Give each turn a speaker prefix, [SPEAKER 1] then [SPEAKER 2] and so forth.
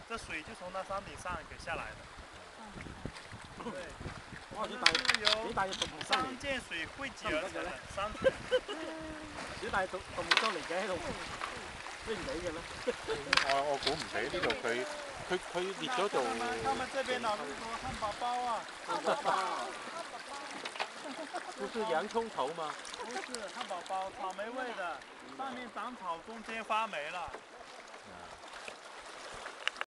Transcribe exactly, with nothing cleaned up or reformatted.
[SPEAKER 1] 这水就從那山頂上給下來的。對，
[SPEAKER 2] 我
[SPEAKER 1] 這是由三件水匯集而成的。三。
[SPEAKER 2] 小大動動物裝嚟嘅喺度，飛唔起嘅咧。
[SPEAKER 3] 我我估唔起呢度佢佢佢列咗做。
[SPEAKER 1] 他們這邊老是說漢堡包啊。漢堡包。
[SPEAKER 3] 不是洋蔥頭嗎？
[SPEAKER 1] 不是漢堡包，草莓味的，上面長草，中間發霉了。